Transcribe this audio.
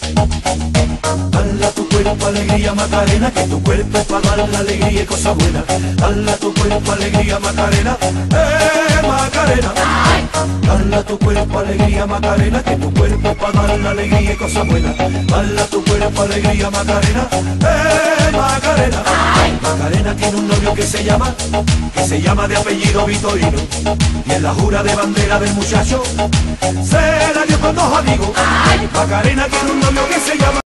Dale a tu cuerpo alegría Macarena, que tu cuerpo es para dar la alegría y cosas buenas. Dale a tu cuerpo alegría Macarena, Macarena. Dale a tu cuerpo alegría Macarena, que tu cuerpo es para dar la alegría y cosas buenas. Dale a tu cuerpo alegría Macarena, Macarena. Macarena tiene un novio que se llama de apellido Vitorino, y en la jura de bandera del muchacho se la dio con dos amigos. Macarena tiene un novio que se llama